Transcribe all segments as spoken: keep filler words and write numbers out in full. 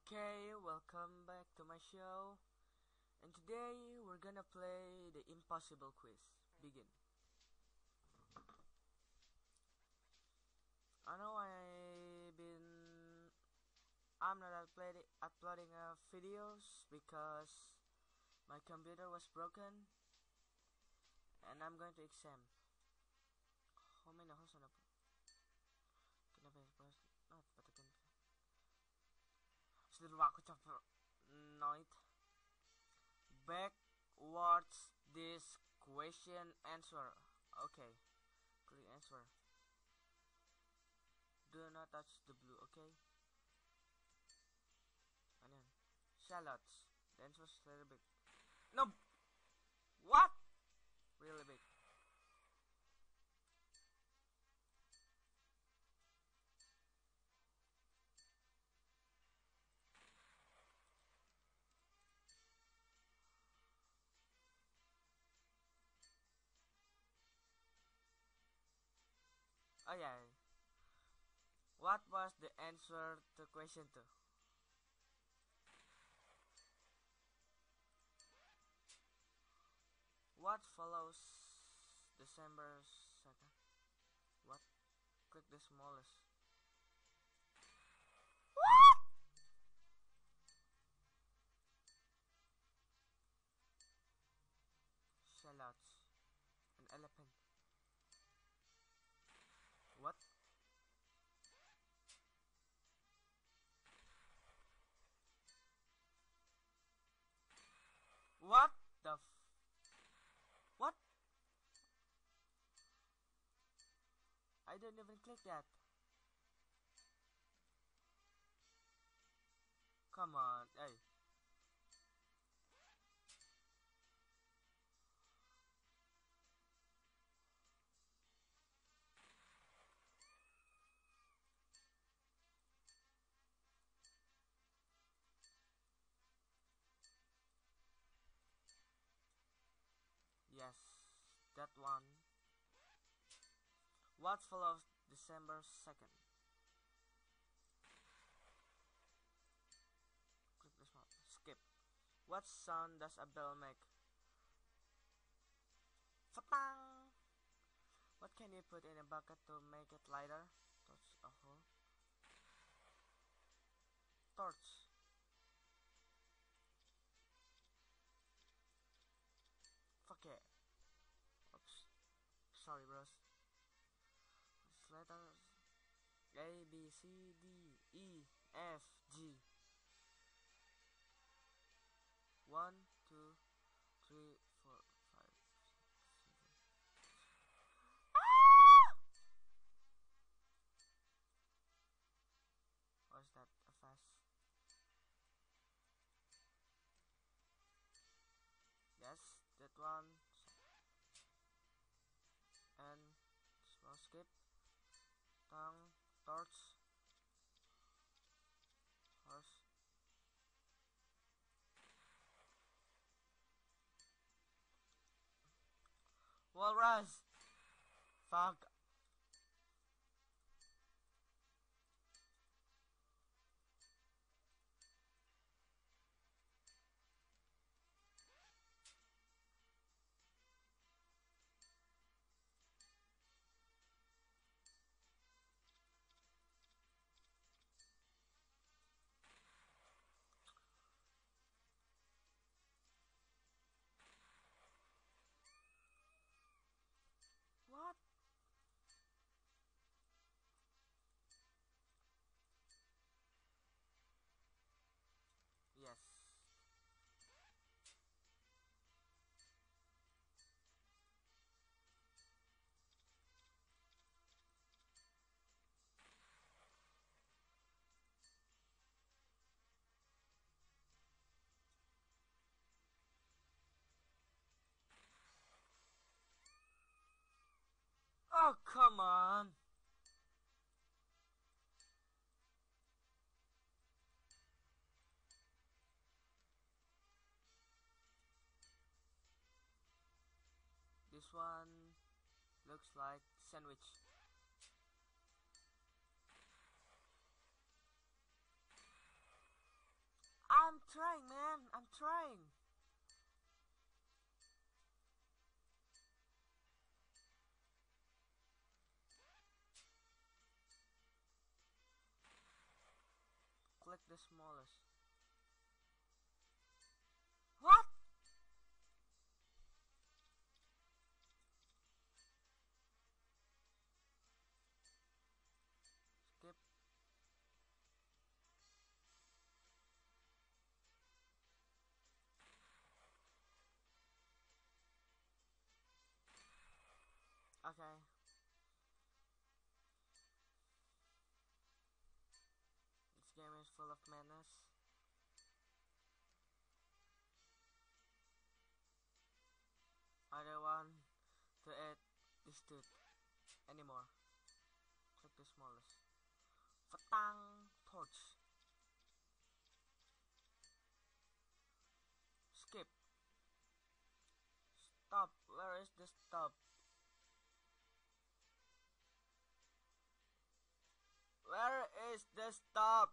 Okay, welcome back to my show. And today we're gonna play the impossible quiz. Begin. I know I've been I'm not uploading uploading uh, videos because my computer was broken and I'm going to exam. How many hours on a Kenapa pas not patakan. Sudah aku coba night backwards this question answer. Okay, click answer. Do not touch the blue, okay? Onion. Shallots. The answer was very big. No! What? Really big. Oh yeah. What was the answer to question two? What follows December second? What? Click the smallest. What? Shallots. An elephant. What? What the f- What? I didn't even click that. Come on, hey. Yes, that one. What follows December second? Click this one. Skip. What sound does a bell make? Fatang! What can you put in a bucket to make it lighter? Torch a hole. Torch. Fuck it. Oops. Sorry, bros. It's letters A, B, C, D, E, F, G. One, two, three, four, five, six, seven. Ah! Was that a fast? Yes, that one. And small skip. Tongue, torch, horse. Walrus. Fuck. What? Yes. Oh, come on. This one looks like sandwich. trying, man. I'm trying. Click the smallest. What? Skip. Okay. This game is full of madness. I don't want to add this dude anymore. Click the smallest. Fatang torch. Skip. Stop. Where is the stop? Where is the stop?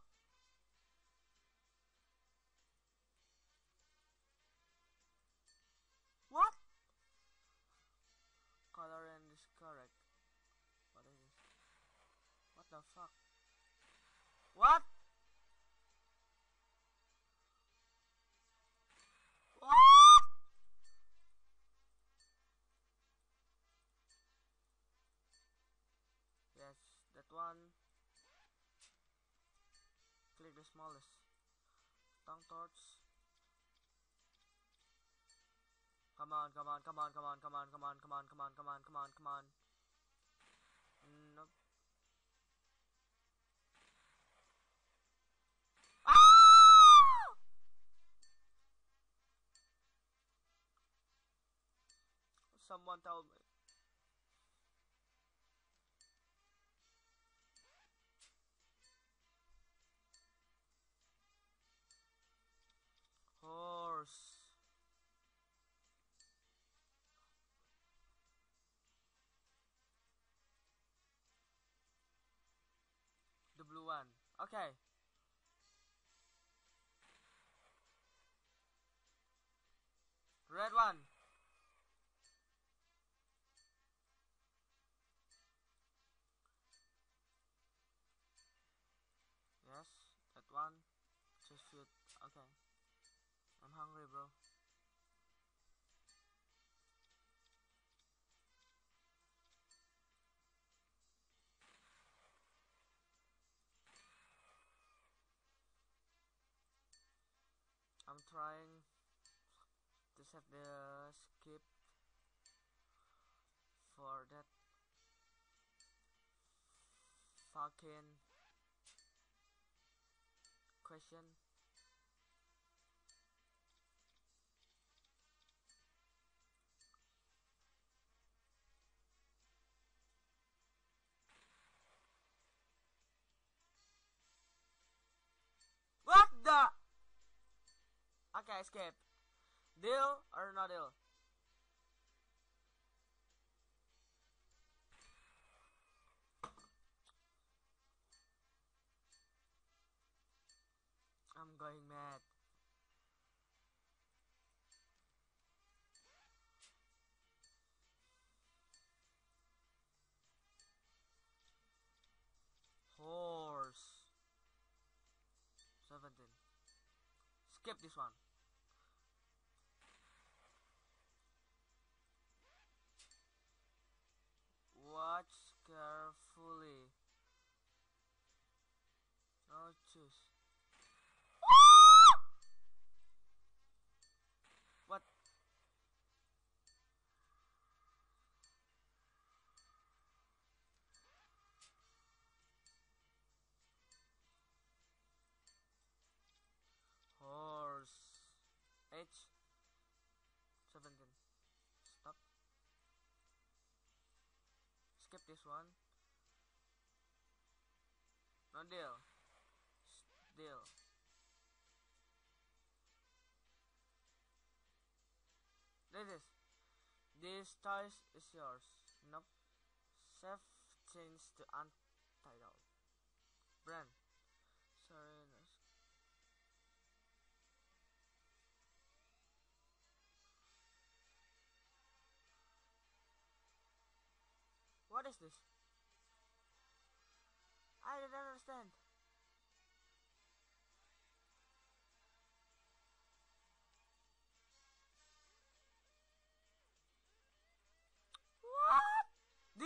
What? Color and is correct. What is this? What the fuck? What? What? Yes, that one. Click the smallest. Tongue torch. Come on, come on, come on, come on, come on, come on, come on, come on, come on, come on, come on. Nope. Ah! Someone told me. Horse. The blue one. Okay. Red one. Yes, that one. Just food. Okay. I'm hungry, bro. I'm trying to set the skip for that fucking question. What the? Okay, skip. Deal or no deal? I'm going mad. Horse. seventeen. Skip this one. Watch carefully. No choose. What? Horse. H. seventeen. Stop. Skip this one. No deal. S deal. This is. This choice is yours. Nope. Save change to untitled. Brand. Sorry. is this? I don't understand. What? D?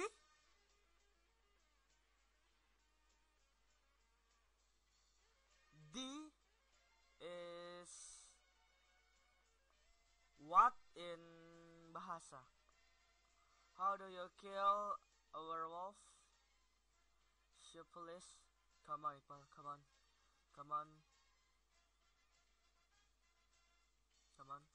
D is what in Bahasa? How do you kill a werewolf? Syphilis. Come on, Iqbal. Come on. Come on. Come on.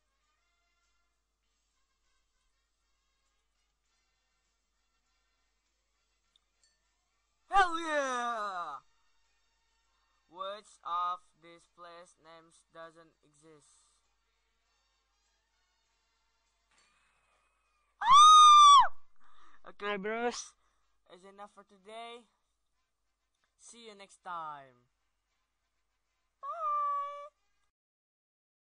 Hell yeah! Which of these place names doesn't exist? Okay, bros. Is enough for today. See you next time.